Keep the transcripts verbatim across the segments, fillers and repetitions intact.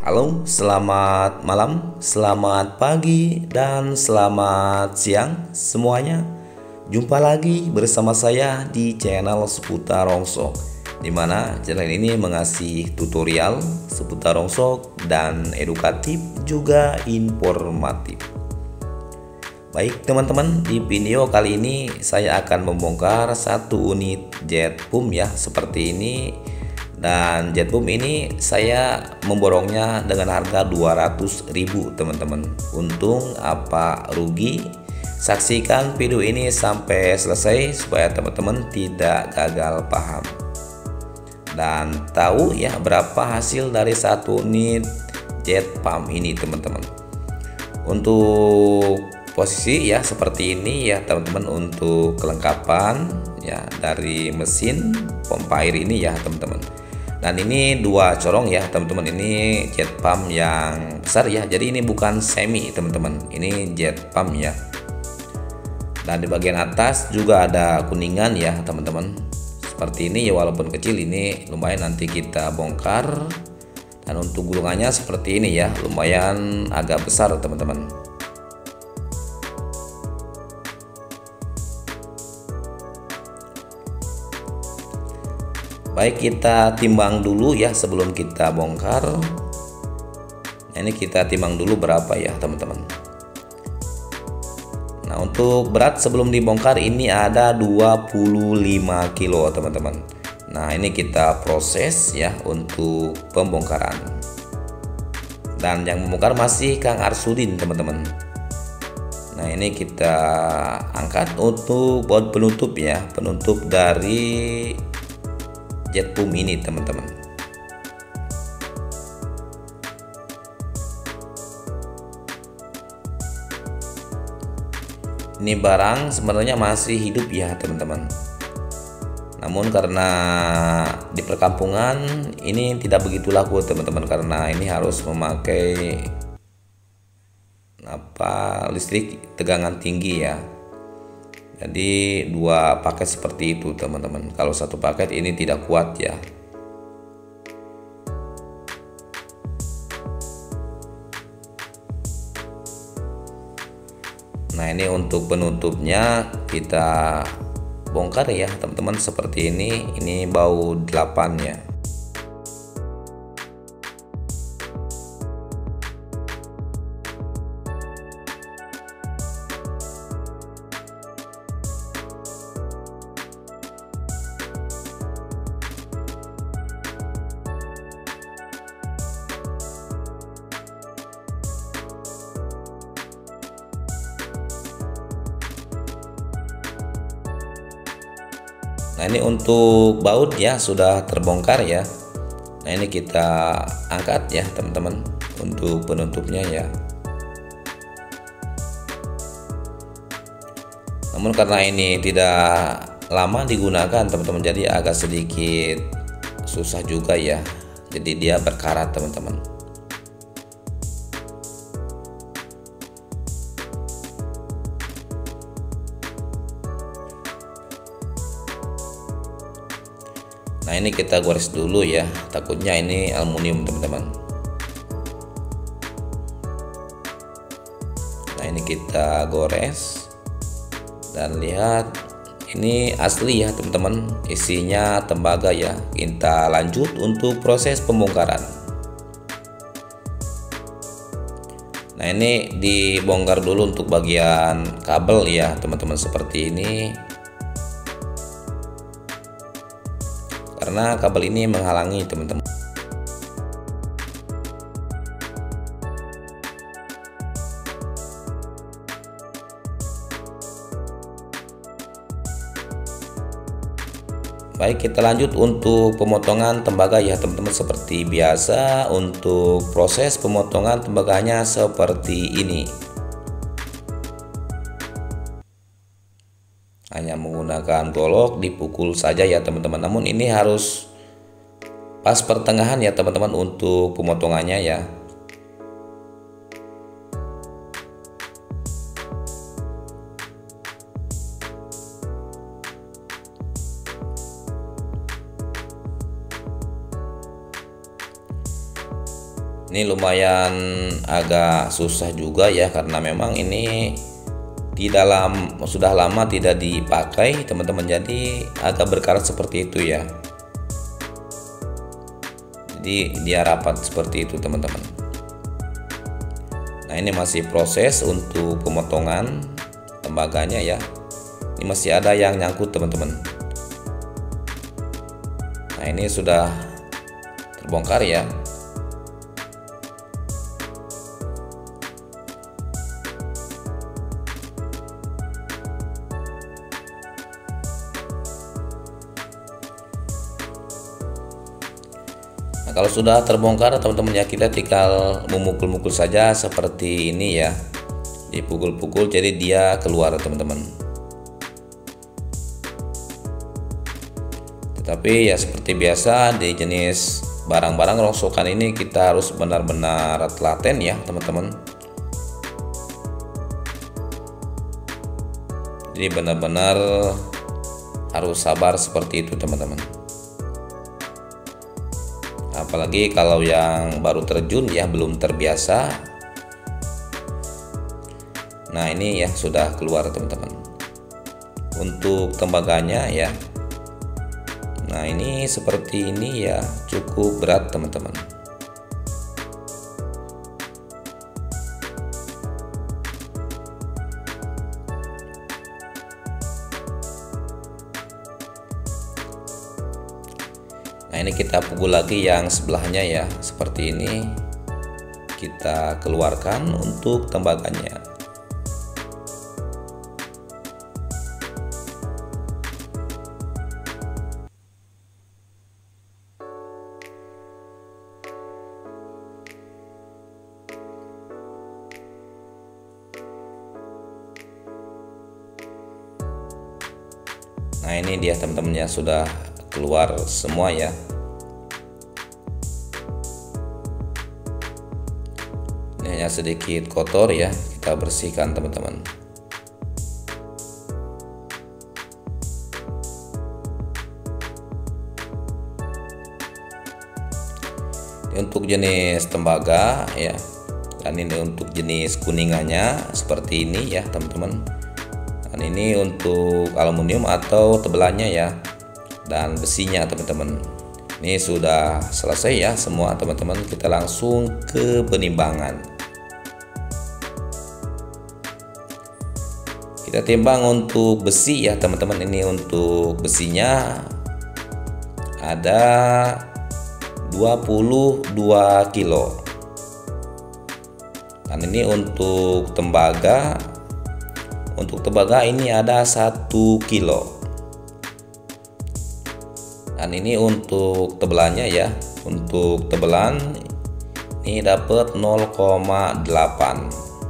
Halo, selamat malam, selamat pagi, dan selamat siang semuanya. Jumpa lagi bersama saya di channel seputar rongsok, dimana channel ini mengasih tutorial seputar rongsok dan edukatif juga informatif. Baik teman-teman, di video kali ini saya akan membongkar satu unit jet boom ya, seperti ini. Dan jet boom ini saya memborongnya dengan harga dua ratus ribu teman-teman. Untung apa rugi? Saksikan video ini sampai selesai supaya teman-teman tidak gagal paham dan tahu ya berapa hasil dari satu unit jet pump ini teman-teman. Untuk posisi ya seperti ini ya teman-teman, untuk kelengkapan ya dari mesin pompa air ini ya teman-teman. Dan ini dua corong ya teman-teman, ini jet pump yang besar ya, jadi ini bukan semi teman-teman, ini jet pump ya. Dan di bagian atas juga ada kuningan ya teman-teman, seperti ini ya, walaupun kecil ini lumayan nanti kita bongkar. Dan untuk gulungannya seperti ini ya, lumayan agak besar teman-teman. Baik, kita timbang dulu ya sebelum kita bongkar. Nah, ini kita timbang dulu berapa ya teman-teman. Nah, untuk berat sebelum dibongkar ini ada dua puluh lima kilo teman-teman. Nah, ini kita proses ya untuk pembongkaran. Dan yang membongkar masih Kang Arsudin teman-teman. Nah, ini kita angkat untuk baut penutup ya, penutup dari jet boom ini teman-teman. Ini barang sebenarnya masih hidup ya teman-teman, namun karena di perkampungan ini tidak begitu laku teman-teman, karena ini harus memakai apa listrik tegangan tinggi ya. Jadi dua paket seperti itu teman-teman. Kalau satu paket ini tidak kuat ya. Nah, ini untuk penutupnya kita bongkar ya teman-teman, seperti ini. Ini baut delapan ya. Nah, ini untuk baut ya sudah terbongkar ya. Nah, ini kita angkat ya teman-teman untuk penutupnya ya. Namun karena ini tidak lama digunakan teman-teman, jadi agak sedikit susah juga ya. Jadi dia berkarat teman-teman. Nah, ini kita gores dulu ya, takutnya ini aluminium teman-teman. Nah, ini kita gores dan lihat ini asli ya teman-teman, isinya tembaga ya. Kita lanjut untuk proses pembongkaran. Nah, ini dibongkar dulu untuk bagian kabel ya teman-teman, seperti ini. Karena kabel ini menghalangi teman-teman. Baik, kita lanjut untuk pemotongan tembaga ya teman-teman, seperti biasa. Untuk proses pemotongan tembaganya seperti ini. Hanya menggunakan golok, dipukul saja ya teman-teman. Namun ini harus pas pertengahan ya teman-teman untuk pemotongannya ya. Ini lumayan agak susah juga ya, karena memang ini di dalam sudah lama tidak dipakai teman-teman, jadi agak berkarat seperti itu ya. Jadi dia rapat seperti itu teman-teman. Nah, ini masih proses untuk pemotongan tembaganya ya. Ini masih ada yang nyangkut teman-teman. Nah, ini sudah terbongkar ya. Nah, kalau sudah terbongkar teman-teman ya, kita tinggal memukul-mukul saja seperti ini ya, dipukul-pukul jadi dia keluar teman-teman. Tetapi ya seperti biasa di jenis barang-barang rongsokan ini kita harus benar-benar telaten ya teman-teman. Jadi benar-benar harus sabar seperti itu teman-teman. Apalagi kalau yang baru terjun ya, belum terbiasa. Nah, ini ya sudah keluar teman-teman. Untuk tembaganya ya, nah ini seperti ini ya, cukup berat teman-teman. Nah, ini kita pukul lagi yang sebelahnya ya, seperti ini. Kita keluarkan untuk tembaganya. Nah, ini dia teman-teman ya, sudah keluar semua ya. Ini hanya sedikit kotor ya, kita bersihkan teman-teman. Untuk jenis tembaga ya, dan ini untuk jenis kuningannya seperti ini ya teman-teman. Dan ini untuk aluminium atau tebelannya ya, dan besinya teman-teman. Ini sudah selesai ya semua teman-teman. Kita langsung ke penimbangan. Kita timbang untuk besi ya teman-teman. Ini untuk besinya ada dua puluh dua kilo. Dan ini untuk tembaga, untuk tembaga ini ada satu kilo. Dan ini untuk tebelannya ya, untuk tebelan ini dapat nol koma delapan.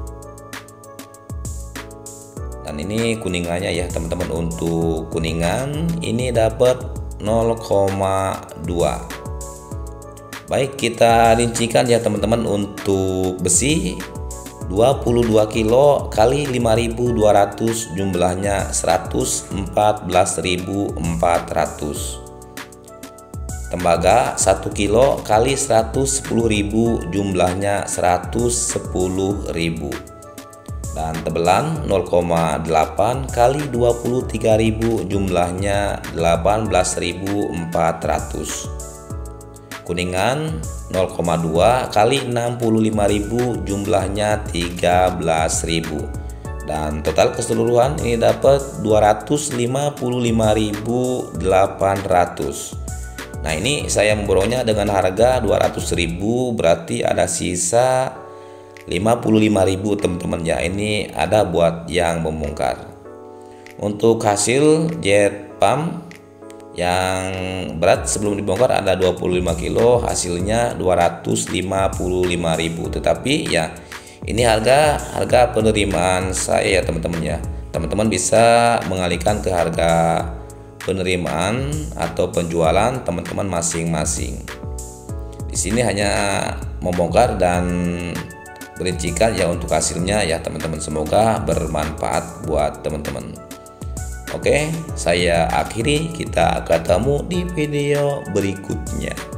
Dan ini kuningannya ya teman-teman, untuk kuningan ini dapat nol koma dua. Baik, kita rincikan ya teman-teman. Untuk besi dua puluh dua kilo kali lima ribu dua ratus, jumlahnya seratus empat belas ribu empat ratus. Tembaga satu kilo kali seratus sepuluh ribu, jumlahnya seratus sepuluh ribu. Dan tebelan nol koma delapan kali dua puluh tiga ribu, jumlahnya delapan belas ribu empat ratus. Kuningan nol koma dua kali enam puluh lima ribu, jumlahnya tiga belas ribu. Dan total keseluruhan ini dapat dua ratus lima puluh lima ribu delapan ratus. Nah, ini saya memborongnya dengan harga dua ratus ribu, berarti ada sisa lima puluh lima ribu teman-teman ya. Ini ada buat yang membongkar. Untuk hasil jet pump yang berat sebelum dibongkar ada dua puluh lima kilo, hasilnya dua ratus lima puluh lima ribu. Tetapi ya ini harga harga penerimaan saya ya teman-teman ya. Teman-teman bisa mengalihkan ke harga penerimaan atau penjualan teman-teman masing-masing. Di sini hanya membongkar dan berincikan ya untuk hasilnya ya teman-teman. Semoga bermanfaat buat teman-teman. Oke, saya akhiri, kita ketemu di video berikutnya.